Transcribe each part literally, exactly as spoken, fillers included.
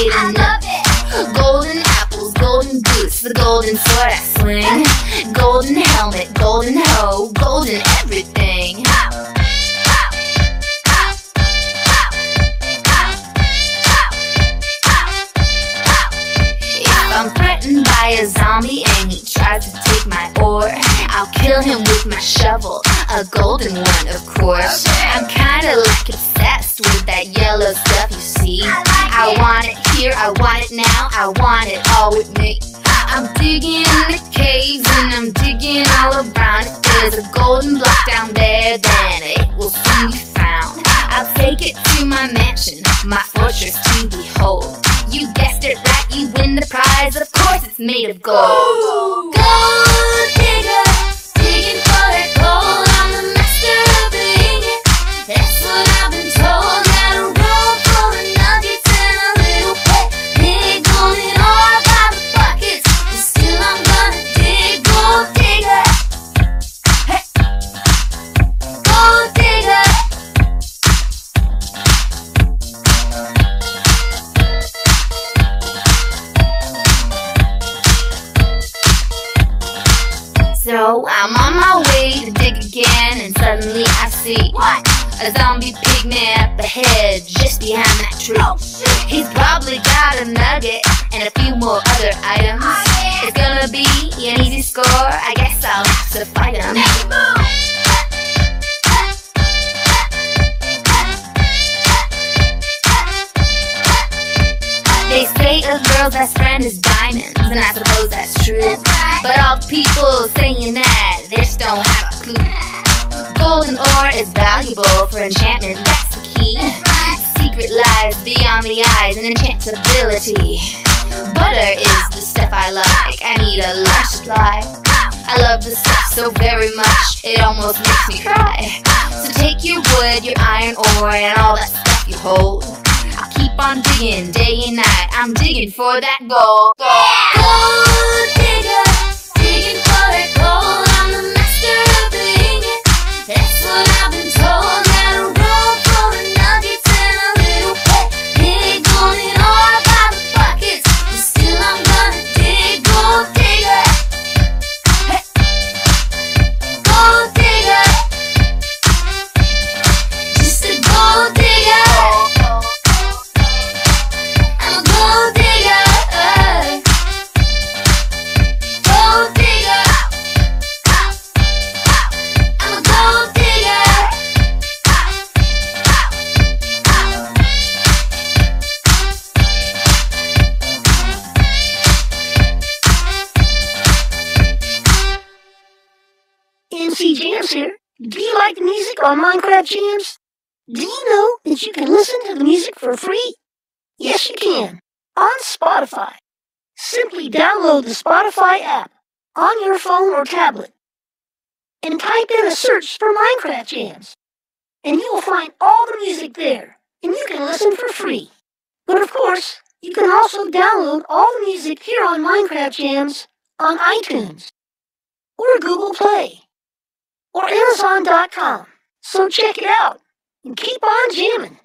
made a nugget. Golden apples, golden boots, the golden sword I swing. Golden helmet, golden hoe, golden everything. If I'm threatened by a zombie and he tries to take my ore, I'll kill him with my shovel, a golden one of course. I'm kinda like obsessed with that yellow stuff you see. I want it here, I want it now, I want it all with me. I'm digging in the caves and I'm digging all around. If there's a golden block down there, then it will soon be found. I'll take it to my mansion, my fortress to behold. You guessed it right, you win the prize, of course it's made of gold. Gold digger, digging for that gold. I'm the master of being it, that's what I've been told. Got a roll full of nuggets and a little pet pig going all by the buckets, but still I'm gonna dig. Gold digger, hey. Gold digger. So I'm on my way to dig again, and suddenly I see what? A zombie pigman up ahead, just behind that tree. Oh, he's probably got a nugget and a few more other items. Oh, yeah. It's gonna be an easy score, I guess I'll have to fight him. They say a girl's best friend is diamonds, and I suppose that's true. But all people saying that, they just don't have a clue. Golden ore is valuable for enchantment, that's the key. Secret lies beyond the eyes and enchantability. Butter is the stuff I like, I need a large supply. I love the stuff so very much, it almost makes me cry. So take your wood, your iron ore, and all that stuff you hold. I'll keep on digging day and night, I'm digging for that gold. Gold digger, digging for that gold. I'm the master of being it, that's what I've been told. Got a roll full of nuggets and a little pet pig going all by the buckets, but still I'm gonna dig. Gold digger, hey. Gold digger, just a gold digger. I'm a gold digger, gold digger. I'm a gold digger. M C Jams here. Do you like the music on Minecraft Jams? Do you know that you can listen to the music for free? Yes, you can. On Spotify. Simply download the Spotify app on your phone or tablet and type in a search for Minecraft Jams, and you will find all the music there, and you can listen for free. But of course, you can also download all the music here on Minecraft Jams on iTunes or Google Play or Amazon dot com. So check it out and keep on jamming.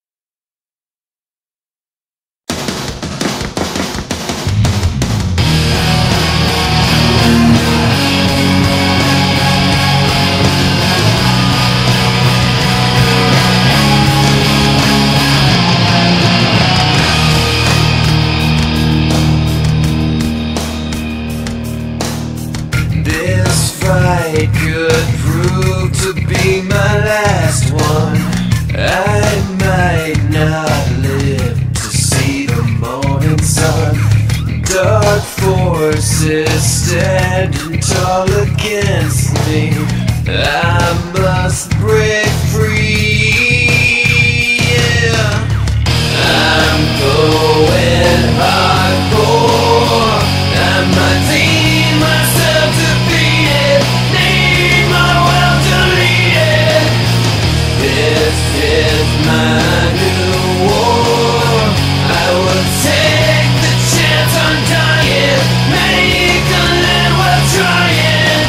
This fight could prove to be my last one. I might not live to see the morning sun. Dark forces standing tall against me. I must break free. Yeah. I'm going hardcore. I might deem myself defeated, need my will deleted. This is my new war. I will take the chance on dying, make a land worth trying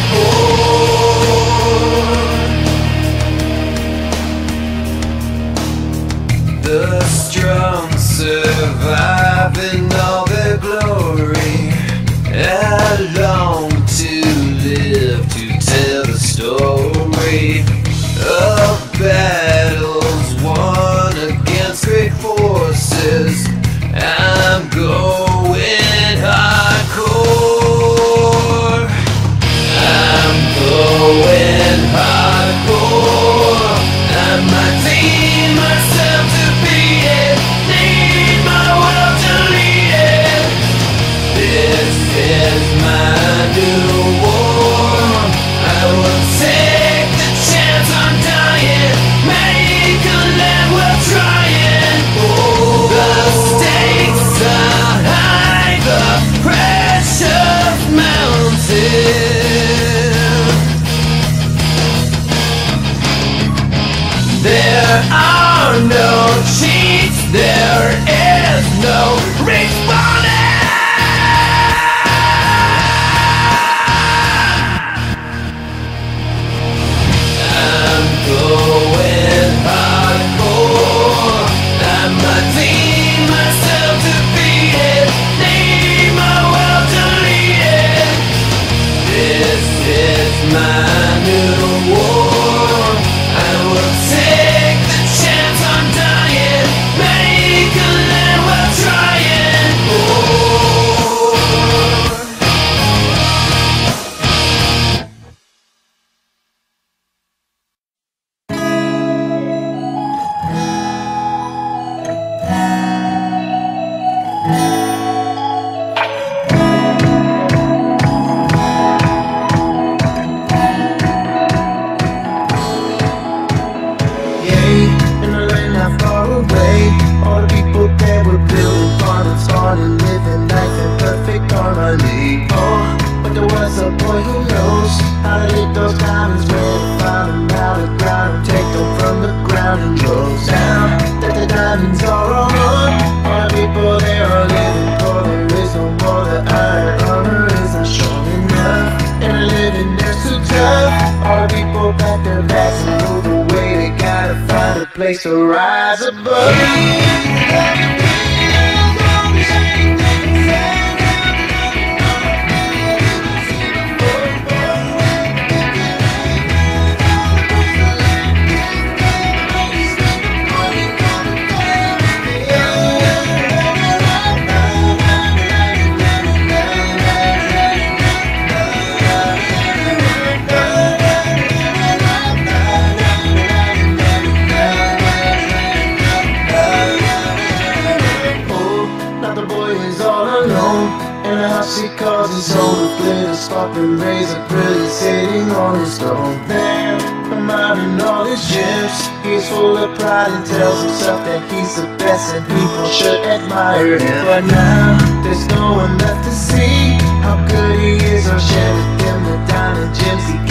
for. The strong survive. life in all their glory. I long to live to tell the story of battles won against great forces. I'm going hardcore. I'm going hardcore. I might need myself to be it, need my will to lead it. This is my new war. I will take the chance on dying, make a land worth trying. Oh, the stakes are high, the pressure's mounting. There are no cheats, there is no respawning. I'm going hardcore. I might need myself to be it, need my will to lead it. This is my new war. I will take the chance on dying, make a land worth trying. Oh. In a land not far away, all the people that were building farming, started living life in perfect harmony. Oh, but there was a boy who knows how to take those diamonds, ready to find them out of the ground and take them from the ground and droves. Now that the diamonds are all gone, all the people there are living poor. There is no more, the iron armor isn't strong enough, and the living there's too tough. All the people pack their bags and move away. They gotta find a place to rise above. In a house he calls his home, with glitter, sparkling razor, brilliant sitting on his throne. There, admiring all his gems, he's full of pride and tells himself that he's the best and people should admire him. But now, there's no one left to see how good he is or share with them the diamond gems he